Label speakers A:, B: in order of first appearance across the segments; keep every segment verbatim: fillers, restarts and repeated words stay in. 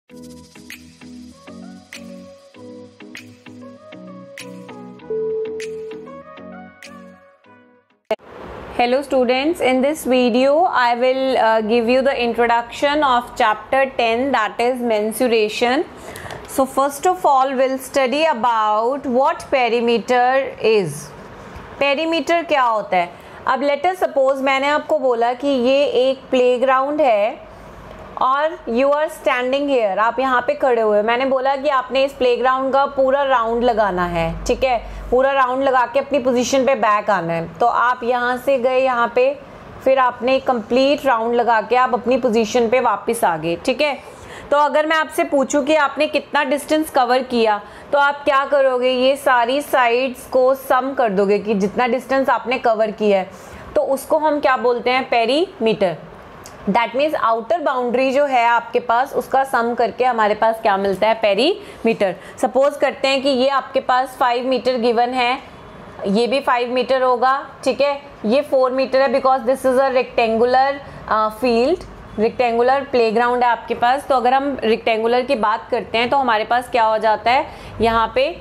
A: Hello students, in this video I will uh, give you the introduction of chapter ten, that is mensuration. So first of all we'll study about what perimeter is. Perimeter क्या होता है? अब let us suppose मैंने आपको बोला कि ये एक प्लेग्राउंड है और यू आर स्टैंडिंग हेयर, आप यहाँ पे खड़े हुए। मैंने बोला कि आपने इस प्लेग्राउंड का पूरा राउंड लगाना है, ठीक है, पूरा राउंड लगा के अपनी पोजीशन पे बैक आना है। तो आप यहाँ से गए यहाँ पे, फिर आपने कंप्लीट राउंड लगा के आप अपनी पोजीशन पे वापस आ गए, ठीक है। तो अगर मैं आपसे पूछूं कि आपने कितना डिस्टेंस कवर किया, तो आप क्या करोगे, ये सारी साइड्स को सम कर दोगे कि जितना डिस्टेंस आपने कवर किया है, तो उसको हम क्या बोलते हैं, perimeter. That means outer boundary जो है आपके पास, उसका सम करके हमारे पास क्या मिलता है, पेरीमीटर। सपोज करते हैं कि ये आपके पास फाइव मीटर गिवन है, ये भी फाइव मीटर होगा, ठीक है, ये फोर मीटर है because this is a rectangular field, rectangular playground है आपके पास। तो अगर हम रेक्टेंगुलर की बात करते हैं तो हमारे पास क्या हो जाता है, यहाँ पे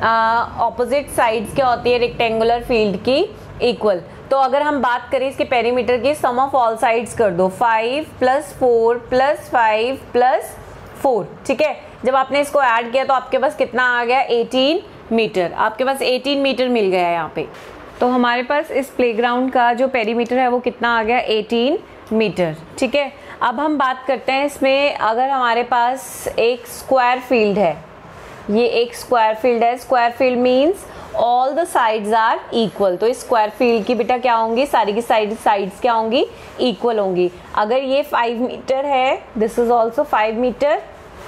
A: ऑपोजिट साइड्स क्या होती है रेक्टेंगुलर फील्ड की, इक्वल। तो अगर हम बात करें इसके पेरीमीटर की, सम ऑफ ऑल साइड्स कर दो, five plus four plus five plus four, ठीक है। जब आपने इसको ऐड किया तो आपके पास कितना आ गया, एटीन मीटर। आपके पास एटीन मीटर मिल गया है यहाँ पे। तो हमारे पास इस प्लेग्राउंड का जो पेरीमीटर है वो कितना आ गया, एटीन मीटर, ठीक है। अब हम बात करते हैं इसमें, अगर हमारे पास एक स्क्वायर फील्ड है, ये एक स्क्वायर फील्ड है, square field means all the sides are equal. तो इस स्क्वायर फील्ड की बेटा क्या होंगी, सारी की साइड साइड्स क्या होंगी, इक्वल होंगी। अगर ये फाइव मीटर है, this is also five meter,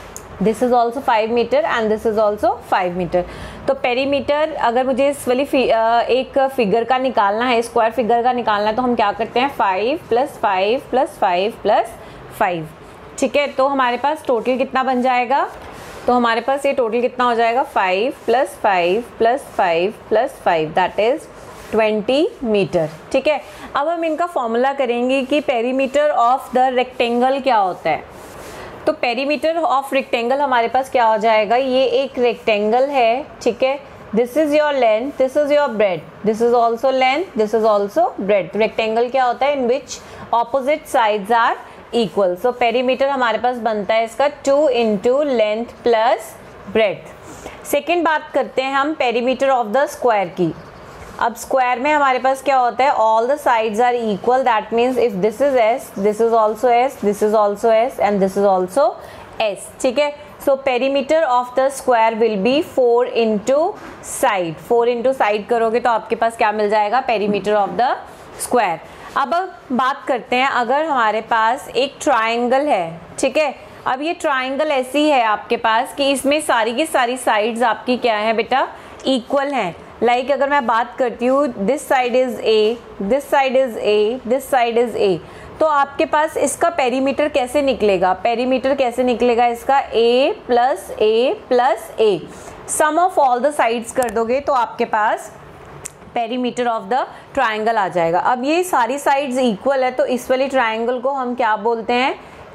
A: this is also five meter and this is also five meter. तो पेरीमीटर अगर मुझे इस वाली फी, एक फिगर का निकालना है, स्क्वायर फिगर का निकालना है, तो हम क्या करते हैं, five plus five plus five plus five, ठीक है। तो हमारे पास टोटल कितना बन जाएगा, तो हमारे पास ये टोटल कितना हो जाएगा, five plus five plus five plus five, that is twenty meter, ठीक है। अब हम इनका फॉर्मूला करेंगे कि पेरीमीटर ऑफ द रेक्टेंगल क्या होता है। तो पेरीमीटर ऑफ रेक्टेंगल हमारे पास क्या हो जाएगा, ये एक रेक्टेंगल है, ठीक है, this is your length, this is your breadth, this is also length, this is also breadth. Rectangle क्या होता है, in which opposite sides are equal. So perimeter हमारे पास बनता है इसका two into length plus breadth. Second बात करते हैं हम पेरीमीटर ऑफ द स्क्वायर की। अब स्क्वायर में हमारे पास क्या होता है, all the sides are equal, that means if this is S, this is also S, this is also S and this is also S, ठीक है। So perimeter of the square will be four into side, four into side करोगे तो आपके पास क्या मिल जाएगा, perimeter of the square. अब बात करते हैं, अगर हमारे पास एक ट्राइंगल है, ठीक है, अब ये ट्राइंगल ऐसी है आपके पास कि इसमें सारी की सारी साइड्स आपकी क्या है बेटा, इक्वल हैं। लाइक like अगर मैं बात करती हूँ, this side is A, this side is A, this side is A, तो आपके पास इसका पेरीमीटर कैसे निकलेगा, पेरीमीटर कैसे निकलेगा इसका, A plus A plus A, sum of all the sides कर दोगे तो आपके पास पेरीमीटर ऑफ द ट्राइंगल आ जाएगा। अब ये सारी साइड्स इक्वल है तो इस वाली ट्राइंगल को हम क्या बोलते हैं,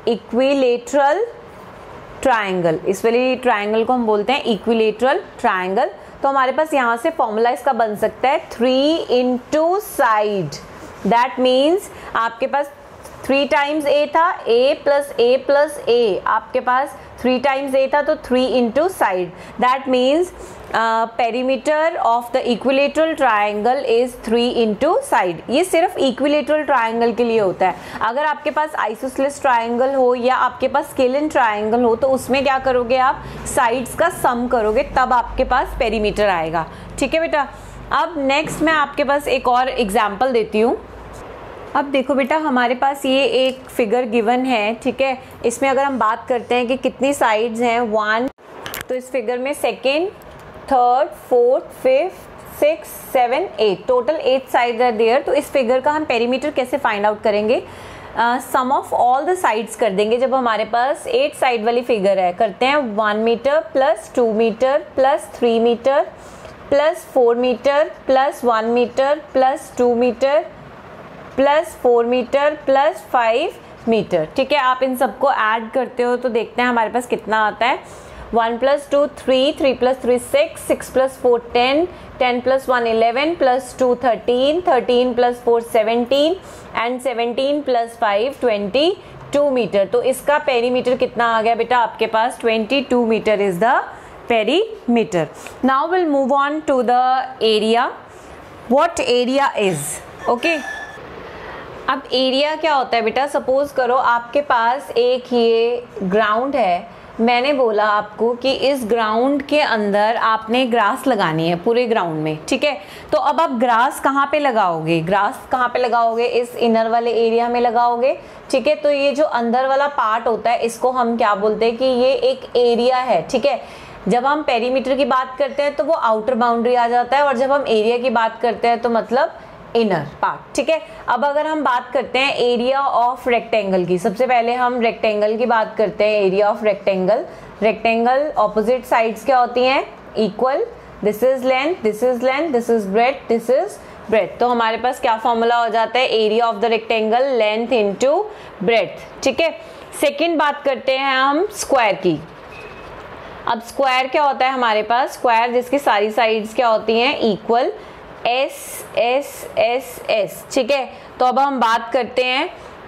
A: इक्विलेटरल ट्राइंगल। इस वाली ट्राइंगल को हम बोलते हैं इक्विलेटरल ट्राइंगल। तो हमारे पास यहाँ से फॉर्मूला इसका बन सकता है three into side, that means आपके पास थ्री टाइम्स ए था, ए प्लस ए प्लस ए, आपके पास थ्री टाइम्स ए था तो three into side, that means perimeter of the equilateral triangle is three into side. ये सिर्फ इक्विलेटरल ट्राइंगल के लिए होता है। अगर आपके पास आइसोसेलेस ट्राइंगल हो या आपके पास स्केलिन ट्राइंगल हो तो उसमें क्या करोगे आप, साइड्स का सम करोगे, तब आपके पास पेरीमीटर आएगा, ठीक है बेटा। अब नेक्स्ट मैं आपके पास एक और एग्जाम्पल देती हूँ। अब देखो बेटा, हमारे पास ये एक फिगर गिवन है, ठीक है, इसमें अगर हम बात करते हैं कि कितनी साइड्स हैं, वन, तो इस फिगर में second, third, fourth, fifth, six, seven, eight, total eight sides are there. तो इस फिगर का हम पेरीमीटर कैसे फाइंड आउट करेंगे, sum of all the sides कर देंगे। जब हमारे पास एट साइड वाली फिगर है, करते हैं one metre plus two metre plus three metre plus four metre plus one metre plus two metre plus four metre plus five metre. ठीक है, आप इन सबको ऐड करते हो तो देखते हैं हमारे पास कितना आता है। One plus two three, three plus three six, six plus four ten, ten plus one eleven, plus two thirteen, thirteen plus four seventeen and seventeen plus five twenty two metre. तो इसका पेरीमीटर कितना आ गया बेटा आपके पास? Twenty two metre is the perimeter. Now will move on to the area. What area is? Okay, अब area क्या होता है बेटा? सपोज करो आपके पास एक ये ग्राउंड है, मैंने बोला आपको कि इस ग्राउंड के अंदर आपने ग्रास लगानी है पूरे ग्राउंड में। ठीक है, तो अब आप ग्रास कहाँ पे लगाओगे? ग्रास कहाँ पे लगाओगे? इस इनर वाले एरिया में लगाओगे। ठीक है, तो ये जो अंदर वाला पार्ट होता है इसको हम क्या बोलते हैं कि ये एक एरिया है। ठीक है, जब हम पेरीमीटर की बात करते हैं तो वो आउटर बाउंड्री आ जाता है, और जब हम एरिया की बात करते हैं तो मतलब इनर पार्ट। ठीक है, अब अगर हम बात करते हैं एरिया ऑफ रेक्टेंगल की, सबसे पहले हम रेक्टेंगल की बात करते हैं। Area of rectangle, rectangle opposite sides क्या होती हैं? Equal. This is length, this is length, this is breadth, this is breadth. तो हमारे पास क्या फॉर्मूला हो जाता है? Area of the rectangle length into breadth. ठीक है, सेकंड बात करते हैं हम स्क्वायर की। अब स्क्वायर क्या होता है हमारे पास? स्क्वायर जिसकी सारी साइड्स क्या होती हैं? Equal. S S S S. ठीक है, तो अब हम बात करते हैं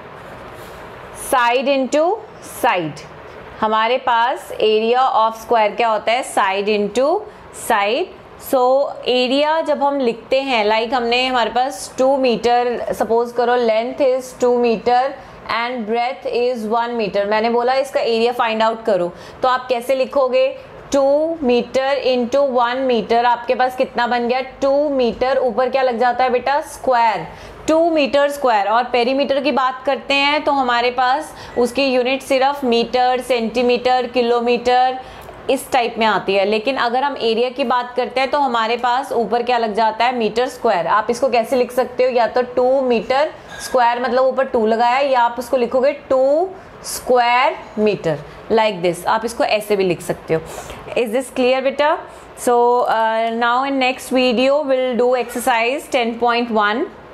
A: साइड इनटू साइड। हमारे पास एरिया ऑफ स्क्वायर क्या होता है? Side into side. So area जब हम लिखते हैं, लाइक like हमने हमारे पास टू मीटर, सपोज करो length is two metre and breadth is one metre. मैंने बोला इसका एरिया फाइंड आउट करो, तो आप कैसे लिखोगे? Two metre into one metre, आपके पास कितना बन गया? Two metre. ऊपर क्या लग जाता है बेटा? स्क्वायर। Two metre square. और पेरीमीटर की बात करते हैं तो हमारे पास उसकी यूनिट सिर्फ मीटर, सेंटीमीटर, किलोमीटर इस टाइप में आती है। लेकिन अगर हम एरिया की बात करते हैं तो हमारे पास ऊपर क्या लग जाता है? Metre square. आप इसको कैसे लिख सकते हो? या तो टू मीटर स्क्वायर मतलब ऊपर टू लगाया, या आप उसको लिखोगे two square metre, like this. आप इसको ऐसे भी लिख सकते हो। इज दिस क्लियर बेटा? So now in next video will do exercise ten point one.